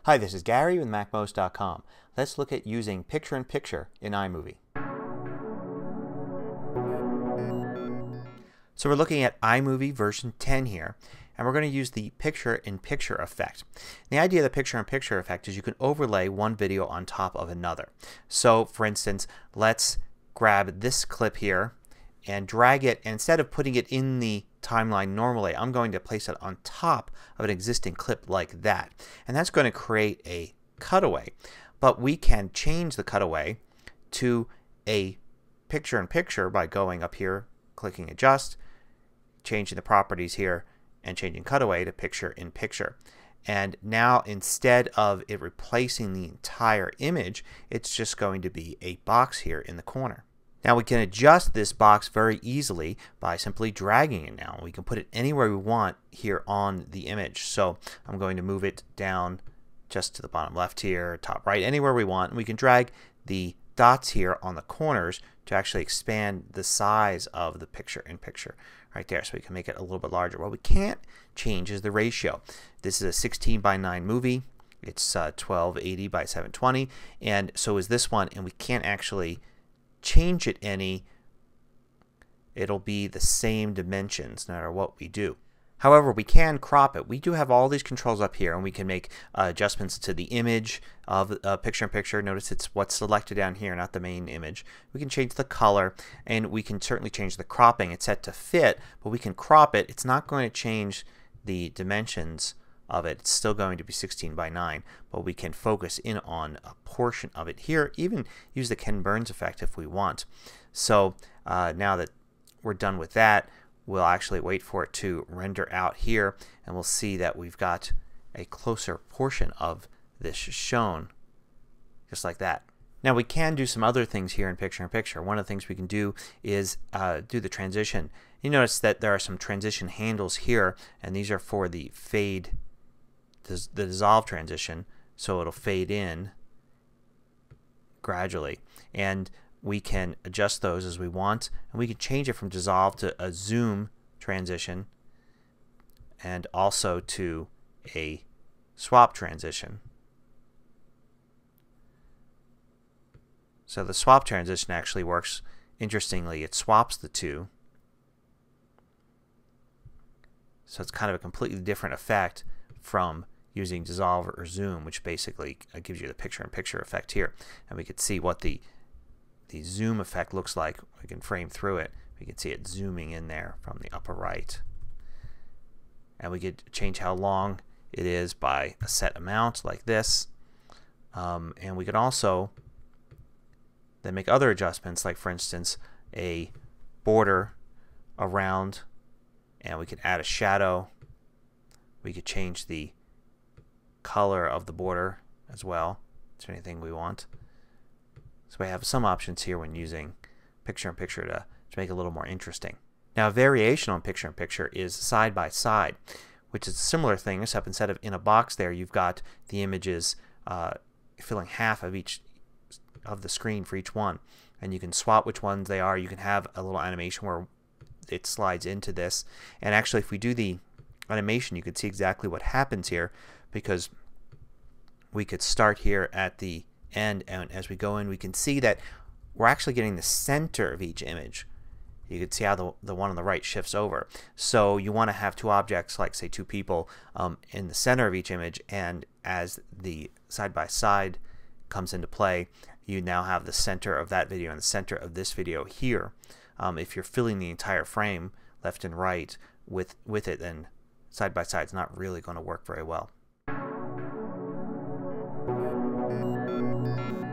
Hi, this is Gary with MacMost.com. Let's look at using picture-in-picture in iMovie. So we're looking at iMovie version 10 here, and we're going to use the picture-in-picture effect. The idea of the picture-in-picture effect is you can overlay one video on top of another. So for instance, let's grab this clip here and drag it, and instead of putting it in the timeline normally, I'm going to place it on top of an existing clip like that. And that's going to create a cutaway. But we can change the cutaway to a picture-in-picture by going up here, clicking Adjust, changing the properties here, and changing cutaway to picture-in-picture. And now instead of it replacing the entire image, it's just going to be a box here in the corner. Now we can adjust this box very easily by simply dragging it now. We can put it anywhere we want here on the image. So I'm going to move it down just to the bottom left here, top right, anywhere we want. And we can drag the dots here on the corners to actually expand the size of the picture-in-picture right there. So we can make it a little bit larger. What we can't change is the ratio. This is a 16:9 movie. It's 1280 by 720, and so is this one, and we can't actually change it any. It'll be the same dimensions no matter what we do. However, we can crop it. We do have all these controls up here, and we can make adjustments to the image of picture-in-picture. Notice it's what's selected down here, not the main image. We can change the color, and we can certainly change the cropping. It's set to fit, but we can crop it. It's not going to change the dimensions of it. It's still going to be 16:9, but we can focus in on a portion of it here. Even use the Ken Burns effect if we want. So now that we're done with that, we'll actually wait for it to render out here, and we'll see that we've got a closer portion of this shown, just like that. Now we can do some other things here in picture-in-picture. One of the things we can do is do the transition. You notice that there are some transition handles here, and these are for the fade, the dissolve transition, so it'll fade in gradually. And we can adjust those as we want, and we can change it from dissolve to a zoom transition and also to a swap transition. So the swap transition actually works interestingly. It swaps the two. So it's kind of a completely different effect from using dissolve or zoom, which basically gives you the picture-in-picture effect here. And we could see what the zoom effect looks like. We can frame through it. We can see it zooming in there from the upper right. And we could change how long it is by a set amount like this. And we could also then make other adjustments, like for instance a border around, and we could add a shadow. We could change the color of the border as well. Is there anything we want? So we have some options here when using picture-in-picture to make it a little more interesting. Now a variation on picture-in-picture is side by side, which is a similar thing, except instead of in a box there, you've got the images filling half of each of the screen for each one. And you can swap which ones they are. You can have a little animation where it slides into this. And actually if we do the animation, you can see exactly what happens here, because we could start here at the end, and as we go in we can see that we're actually getting the center of each image. You can see how the one on the right shifts over. So you want to have two objects, like say two people, in the center of each image, and as the side by side comes into play, you now have the center of that video and the center of this video here. If you're filling the entire frame left and right with it, then side by side is not really going to work very well.